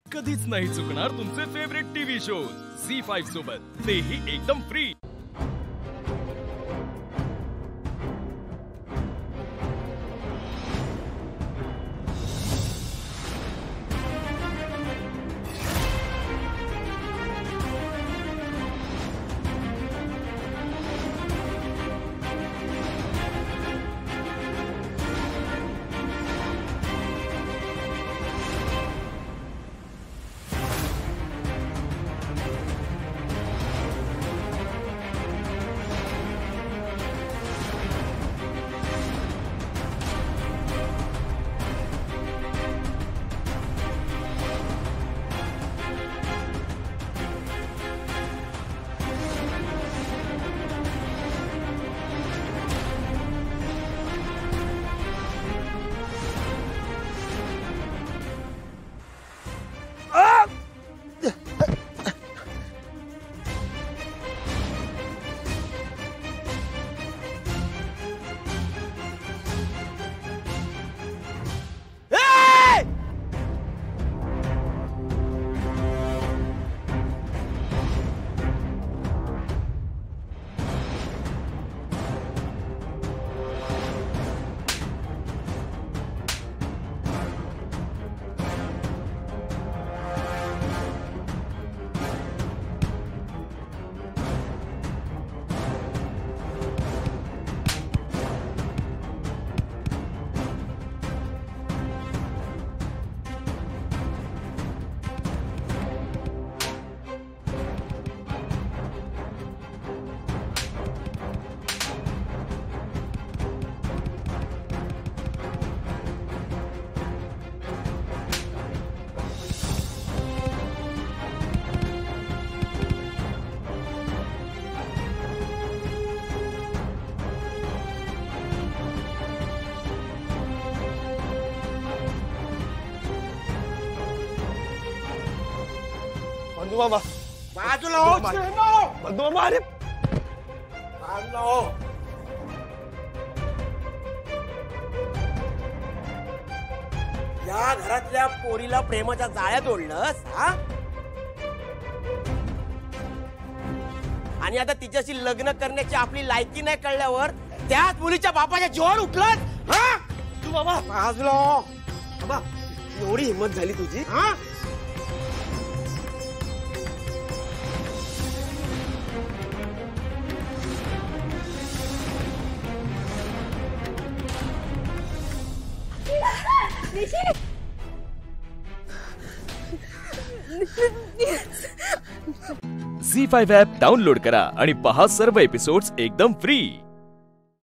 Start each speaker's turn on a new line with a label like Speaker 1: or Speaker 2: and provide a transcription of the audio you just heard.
Speaker 1: कधीच नाही चुकणार तुमचे फेवरेट टीव्ही शोज झी5 सोबत, तेही एकदम फ्री।
Speaker 2: बंधू मामा
Speaker 3: बाजूला हो,
Speaker 2: बंधू मामा अरे
Speaker 3: बाजूला हो। या घरातल्या पोरीला प्रेमाच्या जाळ्यात ओढलंस हा? आणि आता तिच्याशी लग्न करण्याची आपली लायकी नाही कळल्यावर त्याच मुलीच्या बापाच्या जीवावर उठलत हा?
Speaker 2: तू मामा
Speaker 3: बाजूला हो. बाबा एवढी हिंमत झाली तुझी हा?
Speaker 1: झी5 ॲप डाउनलोड करा आणि पहा सर्व एपिसोड्स एकदम फ्री।